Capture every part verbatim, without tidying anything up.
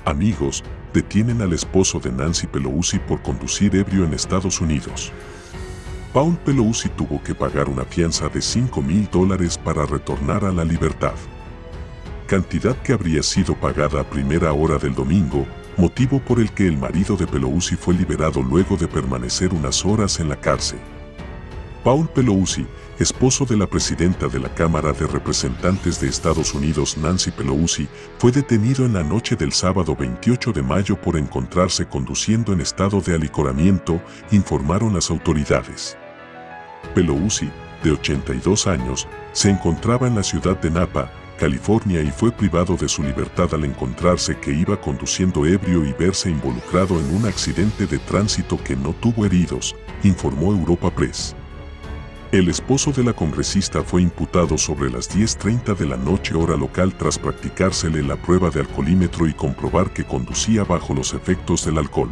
Amigos, detienen al esposo de Nancy Pelosi por conducir ebrio en Estados Unidos. Paul Pelosi tuvo que pagar una fianza de cinco mil dólares para retornar a la libertad. Cantidad que habría sido pagada a primera hora del domingo, motivo por el que el marido de Pelosi fue liberado luego de permanecer unas horas en la cárcel. Paul Pelosi, esposo de la presidenta de la Cámara de Representantes de Estados Unidos Nancy Pelosi, fue detenido en la noche del sábado veintiocho de mayo por encontrarse conduciendo en estado de alicoramiento, informaron las autoridades. Pelosi, de ochenta y dos años, se encontraba en la ciudad de Napa, California y fue privado de su libertad al encontrarse que iba conduciendo ebrio y verse involucrado en un accidente de tránsito que no tuvo heridos, informó Europa Press. El esposo de la congresista fue imputado sobre las diez treinta de la noche hora local tras practicársele la prueba de alcoholímetro y comprobar que conducía bajo los efectos del alcohol.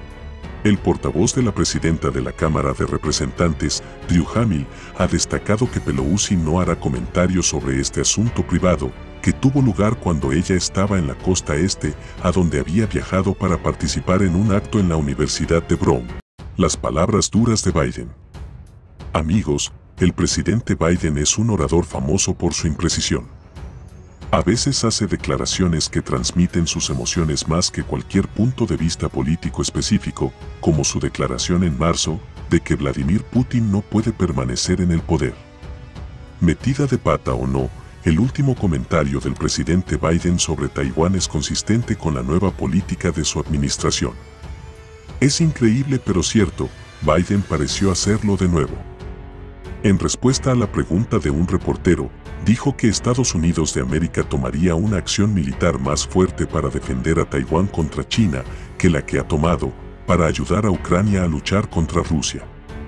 El portavoz de la presidenta de la Cámara de Representantes, Drew Hamill, ha destacado que Pelosi no hará comentarios sobre este asunto privado, que tuvo lugar cuando ella estaba en la costa este, a donde había viajado para participar en un acto en la Universidad de Brown. Las palabras duras de Biden. Amigos, el presidente Biden es un orador famoso por su imprecisión. A veces hace declaraciones que transmiten sus emociones más que cualquier punto de vista político específico, como su declaración en marzo de que Vladimir Putin no puede permanecer en el poder. Metida de pata o no, el último comentario del presidente Biden sobre Taiwán es consistente con la nueva política de su administración. Es increíble pero cierto, Biden pareció hacerlo de nuevo. En respuesta a la pregunta de un reportero, dijo que Estados Unidos de América tomaría una acción militar más fuerte para defender a Taiwán contra China que la que ha tomado para ayudar a Ucrania a luchar contra Rusia.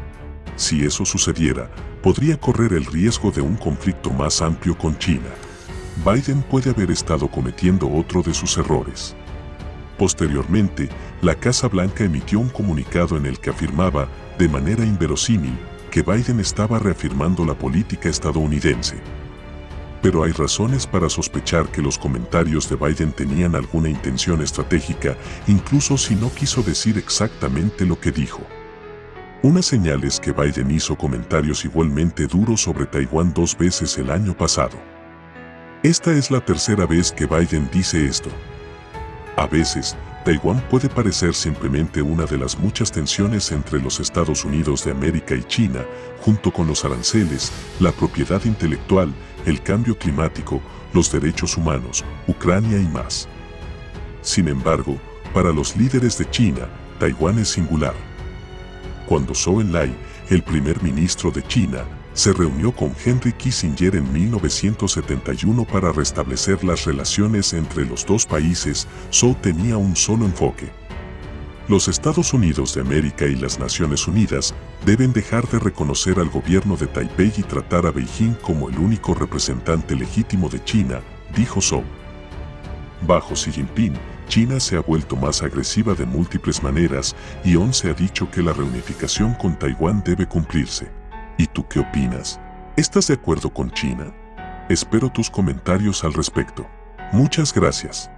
Si eso sucediera, podría correr el riesgo de un conflicto más amplio con China. Biden puede haber estado cometiendo otro de sus errores. Posteriormente, la Casa Blanca emitió un comunicado en el que afirmaba, de manera inverosímil, que Biden estaba reafirmando la política estadounidense. Pero hay razones para sospechar que los comentarios de Biden tenían alguna intención estratégica, incluso si no quiso decir exactamente lo que dijo. Una señal es que Biden hizo comentarios igualmente duros sobre Taiwán dos veces el año pasado. Esta es la tercera vez que Biden dice esto. A veces, Taiwán puede parecer simplemente una de las muchas tensiones entre los Estados Unidos de América y China, junto con los aranceles, la propiedad intelectual, el cambio climático, los derechos humanos, Ucrania y más. Sin embargo, para los líderes de China, Taiwán es singular. Cuando Zhou Enlai, el primer ministro de China, se reunió con Henry Kissinger en mil novecientos setenta y uno para restablecer las relaciones entre los dos países, Zhou tenía un solo enfoque. Los Estados Unidos de América y las Naciones Unidas deben dejar de reconocer al gobierno de Taipei y tratar a Beijing como el único representante legítimo de China, dijo Zhou. Bajo Xi Jinping, China se ha vuelto más agresiva de múltiples maneras y aún se ha dicho que la reunificación con Taiwán debe cumplirse. ¿Y tú qué opinas? ¿Estás de acuerdo con China? Espero tus comentarios al respecto. Muchas gracias.